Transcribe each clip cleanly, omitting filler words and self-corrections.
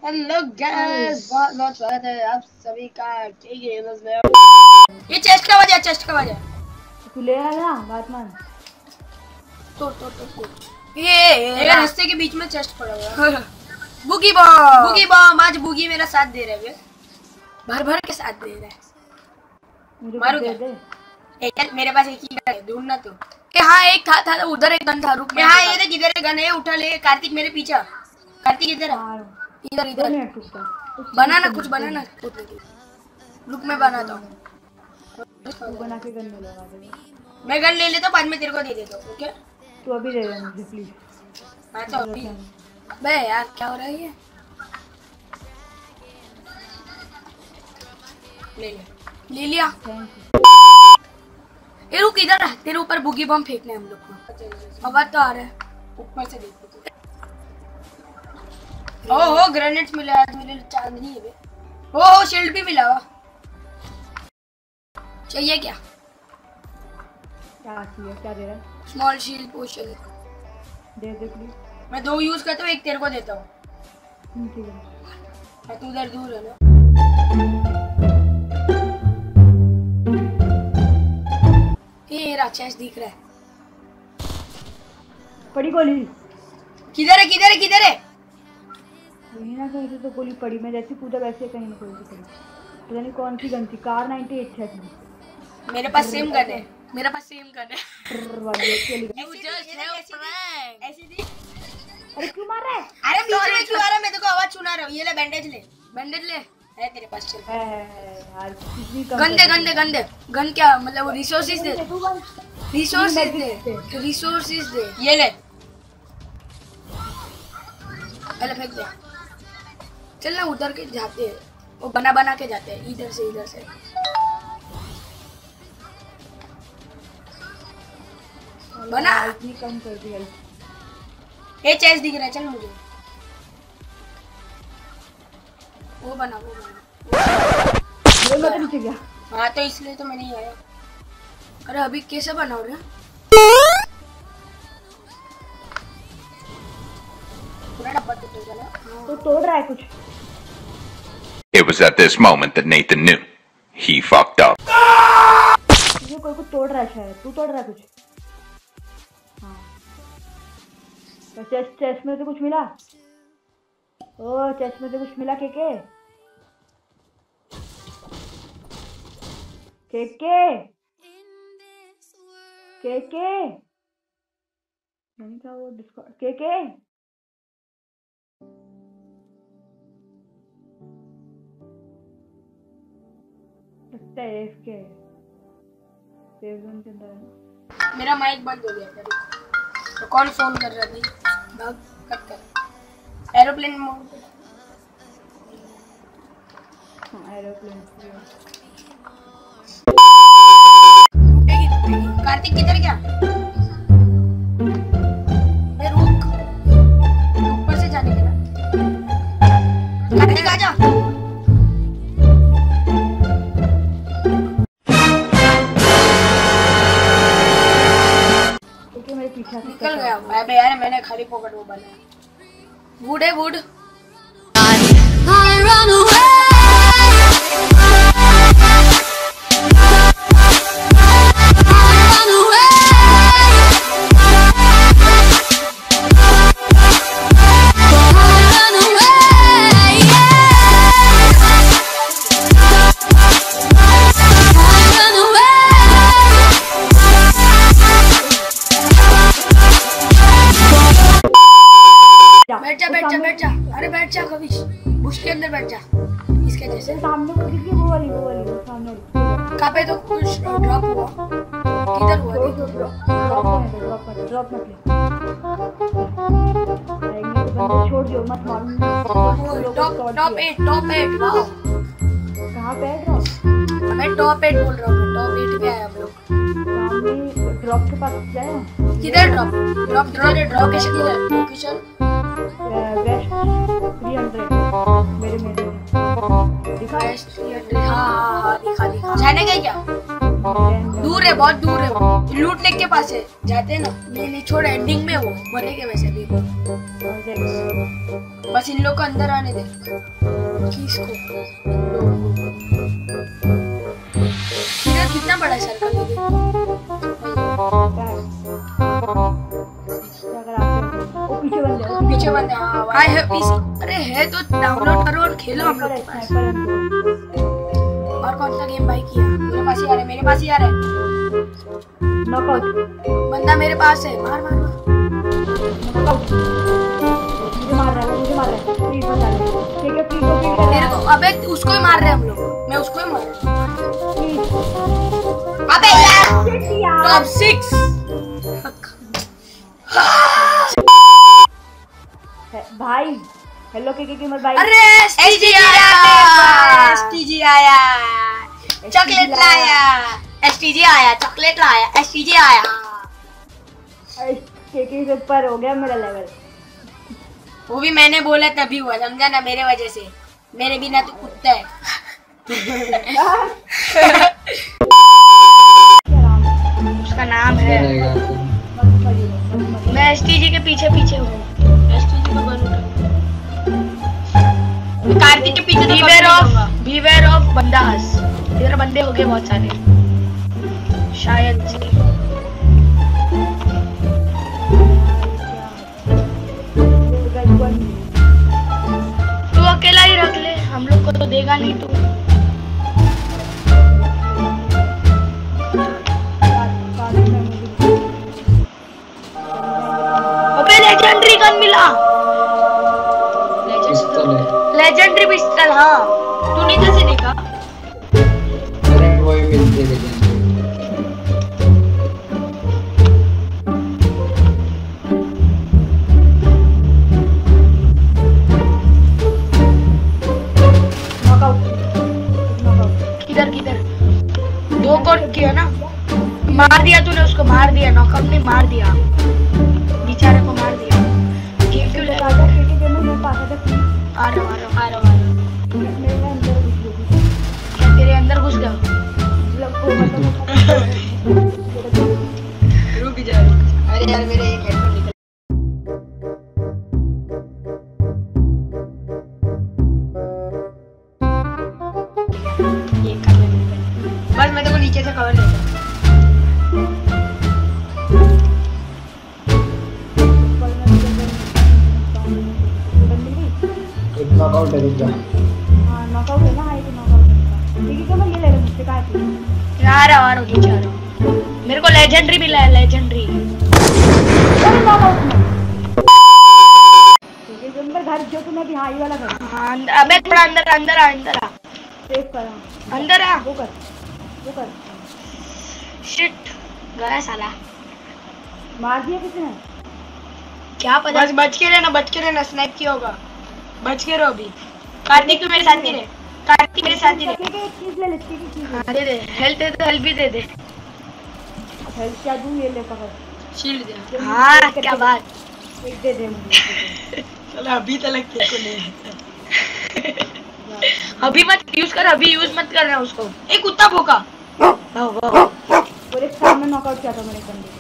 Hello guys, बहुत बहुत स्वागत है आप सभी का गेमर्स में। ये चेस्ट का वजह तू ले आया ना बात मान। तो ये रास्ते के बीच में चेस्ट पड़ा हुआ है। बुगी बॉम आज बुगी मेरा साथ दे रहे हैं, भर के साथ दे रहा है। मारू क्या? एक मेरे पास एक ही गन है, ढूंढना तो। हाँ एक था उधर एक गन था, रुक। हाँ ये देख इधर एक गन है, उठा ले। कार्तिक मेरे पीछे। कार्तिक इधर इधर बनाना कुछ बनाना। रुक मैं बनाता हूँ। बना के गन लगा दे। मैं गन ले लेता हूँ, बाद में तेरे को दे देता हूँ। ओके तू अभी दे दे मुझे प्लीज। हाँ तो अभी। बे यार क्या हो रहा है ये? ले लिया। ये रुक इधर है, तेरे ऊपर बुगी बम फेंकने हम लोग को। आवाज तो आ रहा है ऊपर से, देखो। ओहो ग्रेनेड्स मिला आज मेरे लिए, चांदनी है बे। ओहो शील्ड भी मिला हुआ। चाहिए क्या? क्या चाहिए? क्या दे रहा है? स्मॉल शील्ड पोशन दे दे प्लीज। मैं 2 यूज करता हूँ, एक तेरे को देता हूँ। ठीक है। तू उधर दूर है ना। ये राक्षस दिख रहा है। पड़ी गोली किधर है? वही ना, कहीं से तो गोली पड़ी। मैं जैसे कूदा वैसे कहीं ना कहीं से पड़ी। पता नहीं कौन सी गन थी। कार 98 है। मेरे पास सेम गन है। अरे क्यों मार रहा है? अरे बीच में क्यों आ रहा है? मैं तेरे को आवाज सुना रहा हूँ। ये ले बैंडेज ले है तेरे पास। चल यार कितनी कम। गंदे गन क्या मतलब? वो रिसोर्सेज दे। रिसोर्सेज दे। ये ले पहले फेंक दे। चल ना उधर के जाते हैं, वो बना के जाते हैं इधर से। बना इतनी कम कर दी। ये चेस्ट दिख रहा है, चल मुझे वो बना। वो मैं तो नीचे गया। हाँ तो इसलिए तो मैं नहीं आया। अरे अभी कैसे बनाओ रे? पूरा डब्बा टूट गया। तो तोड़ रहा है कुछ। It was at this moment that Nathan knew he fucked up. ये कोई कुछ तोड़ रहा है शायद। तू तोड़ रहा है कुछ? हाँ चेस्ट में से कुछ मिला। ओ चेस्ट में से कुछ मिला। के मैंने कहा वो डिस्कॉर्ड के लगता है इसके सेव जोन के अंदर है। मेरा माइक बंद हो गया था। तो कौन फोन कर रहा थी? भाग कट कर। Aeroplane mode. हाँ एरोप्लेन। कार्तिक किधर गया? मैं रुक ऊपर से जाने के लिए। कार्तिक आजा। मेरे पीछे निकल गया। मैं यार मैंने खाली पॉकेट वो बनाया। वुड है वुड। बैठ जा। अरे बैठ जा कभी, बुश के अंदर बैठ जा। इसके जैसे सामने वो वाली सामने कहाँ पे? तो कुछ ड्रॉप हुआ। किधर हुआ? ड्रॉप मत ले। छोड़ दियो मत मार। Top 8 wow. कहाँ पे है ड्रॉप? मैं टॉप 8 बोल रहा हूँ। टॉप 8 पे आया हम लोग। सामने ड्रॉप के पास जाए। किधर ड्रॉप लोकेशन वेस्ट 300 मेरे दिखा। वेस्ट 300। हाँ दिखा। जाने का क्या? दूर है, बहुत दूर है। लूट लेक के पास है, जाते हैं ना। नहीं छोड़, एंडिंग में वो मरेंगे वैसे भी। बस इन लोग को अंदर आने दे। किसको? कितना बड़ा सर्कल है। पीछे बंदे। हाँ है पीछे। अरे है तो डाउनलोड करो और खेलो हम लोग के पास। और कौन सा गेम भाई किया? मेरे पास ही आ रहा है, मेरे पास ही आ रहा है। नॉकआउट बंदा मेरे पास है, मार मार मार। मुझे मार रहा है, मुझे मार रहा है। प्लीज बंदा ठीक है, प्लीज को फील कर मेरे को अबे उसको ही मार रहे हैं हम लोग। मैं उसको ही मार रहा हूं। प्लीज। अबे यार टॉप 6 भाई। हेलो के गेमर भाई। अरे एसटीजी आया, एसटीजी आया, चॉकलेट लाया, एसटीजी आया, चॉकलेट लाया, एसटीजी आया। के से ऊपर हो गया मेरा लेवल। वो भी मैंने बोला तभी हुआ, समझा ना? मेरे वजह से। मेरे बिना तो कुत्ता है। उसका नाम है। मैं एसटीजी के पीछे पीछे हूँ। एसटीजी को बनूंगा। कार्तिक के पीछे तो बीवेयर ऑफ बंदास। इधर बंदे हो गए बहुत सारे शायद से। तू अकेला ही रख ले, हम लोग को तो देगा नहीं तू। अबे लेजेंडरी गन मिला। Legendary pistol. हाँ तूने कैसे देखा? अरे वही मिलते लेजेंडरी। किधर किधर? 2 कोट किया ना? मार दिया तूने उसको, मार दिया। नॉकआउट नहीं, मार दिया बेचारे को, मार दिया। गेम क्यों ले? आ रहा क्या तेरे अंदर घुस गया? रुक जा। अरे यार मेरे एक हेडफोन निकल। ये कर ले बस, मैं तेरे को नीचे से कवर लेता हूँ। नॉकआउट है, रुक जा। हां नॉकआउट है ना, हाई तो नॉकआउट है। ठीक है, मैं ये ले लूं, मुझसे कहां है? यार आ रहा हूं, नीचे आ रहा हूं। मेरे को लेजेंडरी मिला है, लेजेंडरी। अरे नॉकआउट में। ठीक है, नंबर घर जो तुम्हें भी हाई वाला घर। हां अबे थोड़ा अंदर अंदर आ, अंदर आ। सेव कर अंदर आ। वो कर शिट गया साला। मार दिया किसने? क्या पता। बस बच के रहना, स्नाइप किया होगा। बच के रहो अभी। कार्तिक तू मेरे साथ ही रहे। कार्तिक मेरे साथ ही रहे। एक चीज ले ले, चीज। हां दे दे, हेल्थ दे दे, हेल्थ भी दे दे। हेल्थ क्या दूं? ये ले पकड़, शील्ड दे। हां क्या बात। एक दे दे मुझे। चलो अभी तक तेरे को नहीं। अभी मत यूज कर, अभी यूज मत करना उसको। एक कुत्ता भौंका। और एक सामने नॉकआउट किया था मेरे बंदे को।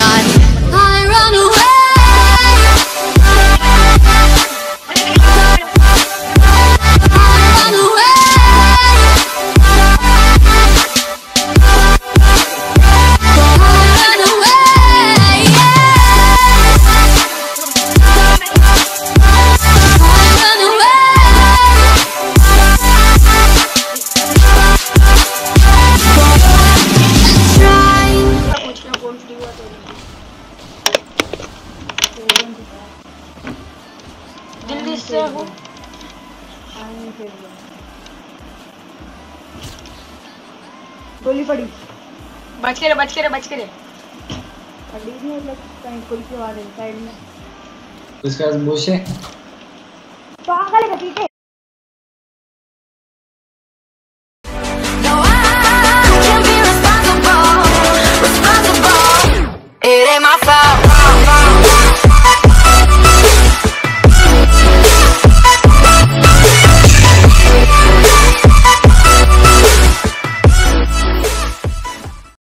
जल्दी से हो। गोली पड़ी। बच के रहे। पड़ी नहीं, कहीं गोली की आवाज है साइड में। उसके पास बुश है। पागल है, ठीक है।